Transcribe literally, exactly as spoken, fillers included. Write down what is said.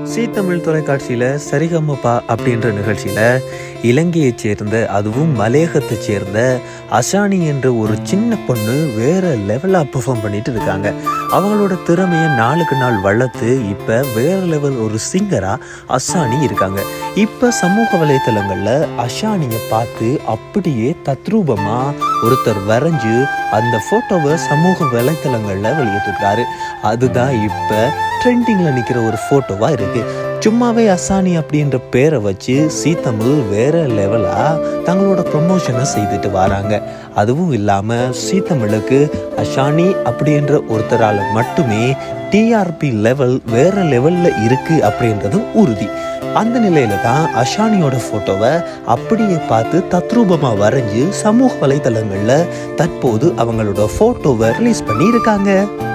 C Tamil தொலைக்காட்சியில் சரிகமபா அப்படின்ற நிகழ்ச்சியில் இலங்கையைச் சேர்ந்த, அதுவும் மலையகத்தைச் சேர்ந்த அஷானி என்ற ஒரு சின்ன பொண்ணு வேறு லெவலாக பெர்ஃபார்ம் பண்ணிட்டு இருக்காங்க. அவங்களோட திறமையை நாளுக்கு நாள் வளர்த்து இப்போ வேறு லெவல் ஒரு சிங்கராக அஷானி இருக்காங்க. இப்போ சமூக வலைத்தளங்களில் அஷானியை பார்த்து அப்படியே தத்ரூபமாக ஒருத்தர் வரைஞ்சு அந்த ஃபோட்டோவை சமூக வலைத்தளங்களில் வெளியிட்டிருக்காரு. அதுதான் இப்போ ட்ரெண்டிங்கில் நிற்கிற ஒரு ஃபோட்டோவாக இருக்குது. சும்மாவே அஷானி அப்படின்ற பேரை வச்சு சி தமிழ் வேறு லெவலாக தங்களோட ப்ரமோஷனை செய்துட்டு வராங்க. அதுவும் இல்லாமல் சி தமிழுக்கு அஷானி அப்படின்ற ஒருத்தரால் மட்டுமே டிஆர்பி லெவல் வேறு லெவலில் இருக்குது அப்படின்றதும் உறுதி. அந்த நிலையில தான் அஷானியோட ஃபோட்டோவை அப்படியே பார்த்து தத்ரூபமாக வரைஞ்சு சமூக வலைத்தளங்களில் தற்போது அவங்களோட ஃபோட்டோவை ரிலீஸ் பண்ணியிருக்காங்க.